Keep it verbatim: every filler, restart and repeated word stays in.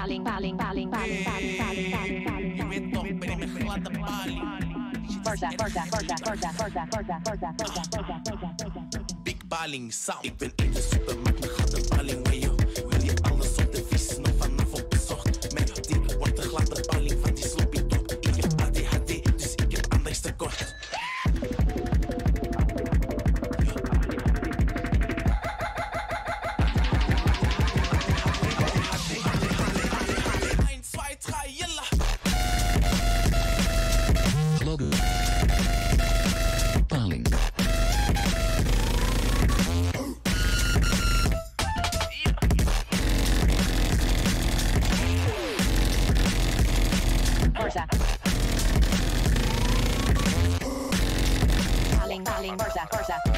Paling, Paling, Paling, Paling, Paling, Paling, Paling, Paling. Je weet toch, ben ik met Gladde Paling. Forza, Forza, Forza, Forza, Forza, Forza, Forza, Forza, Forza, Forza. Big Paling sound. Ik ben in de supermarkt met Gladde Paling. Hey yo, wil je alles op de vis nog vanavond bezocht? Mijn dik wordt de Gladde Paling van die sloppy top. Ik heb A D H D, dus ik heb aandacht tekort. Gladde Paling. Forza. Paling, Paling, Forza, Forza.